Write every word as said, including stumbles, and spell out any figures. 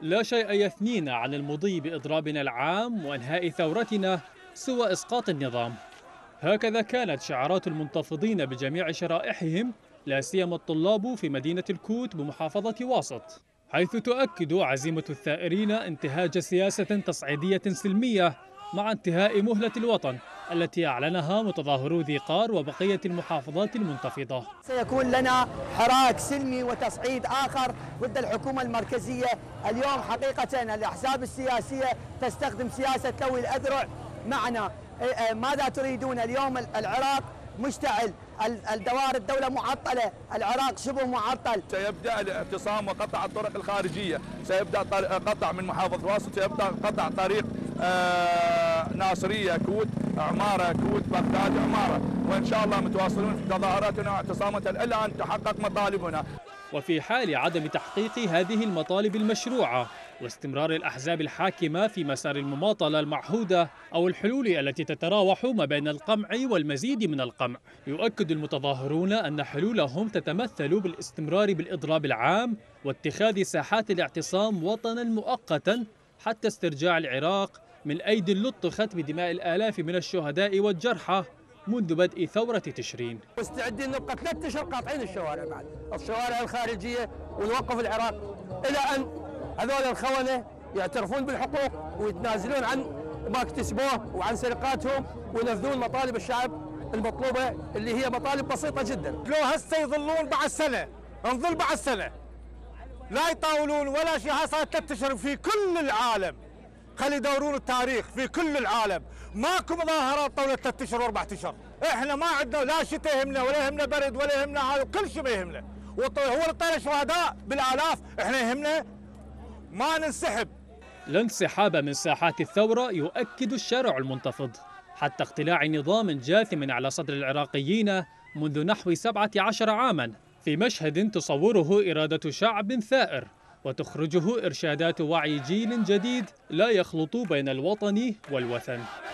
لا شيء يثنينا عن المضي بإضرابنا العام وإنهاء ثورتنا سوى إسقاط النظام. هكذا كانت شعارات المنتفضين بجميع شرائحهم، لا سيما الطلاب في مدينة الكوت بمحافظة واسط، حيث تؤكد عزيمة الثائرين انتهاج سياسة تصعيدية سلمية مع انتهاء مهلة الوطن التي أعلنها متظاهرو ذي قار وبقية المحافظات المنتفضة. سيكون لنا حراك سلمي وتصعيد آخر ضد الحكومة المركزية. اليوم حقيقة الأحزاب السياسية تستخدم سياسة لوي الأذرع معنا. ماذا تريدون؟ اليوم العراق مشتعل، الدوائر الدولة معطلة، العراق شبه معطل. سيبدأ الاعتصام وقطع الطرق الخارجية، سيبدأ قطع من محافظة واسط، سيبدأ قطع طريق آه ناصرية كوت عمارة، كوت بغداد عمارة، وإن شاء الله متواصلون في تظاهراتنا واعتصاماتنا إلى أن تحقق مطالبنا. وفي حال عدم تحقيق هذه المطالب المشروعة واستمرار الأحزاب الحاكمة في مسار المماطلة المعهودة أو الحلول التي تتراوح ما بين القمع والمزيد من القمع، يؤكد المتظاهرون أن حلولهم تتمثل بالاستمرار بالإضراب العام واتخاذ ساحات الاعتصام وطنا مؤقتا حتى استرجاع العراق من أيدي لطخت بدماء الآلاف من الشهداء والجرحى منذ بدء ثورة تشرين. مستعدين نبقى ثلاثة أشهر قاطعين الشوارع بعد الشوارع الخارجية ونوقف العراق إلى أن هذول الخونة يعترفون بالحقوق ويتنازلون عن ما اكتسبوه وعن سرقاتهم وينفذون مطالب الشعب المطلوبة اللي هي مطالب بسيطة جدا. لو هسه يظلون بعد سنة نظل بعد سنة لا يطاولون ولا شيء. هاي صارت ثلاث أشهر في كل العالم، خلي يدورون التاريخ في كل العالم ماكو مظاهرات طولت ثلاث اشهر واربع اشهر. احنا ما عندنا لا شتاء يهمنا ولا يهمنا برد ولا يهمنا هذا، كل شيء ما يهمنا. هو الطير شهداء بالالاف، احنا يهمنا ما ننسحب. لا انسحاب من ساحات الثورة يؤكد الشارع المنتفض حتى اقتلاع نظام جاثم على صدر العراقيين منذ نحو سبعة عشر عاما، في مشهد تصوره إرادة شعب ثائر وتخرجه إرشادات وعي جيل جديد لا يخلط بين الوطن والوثن.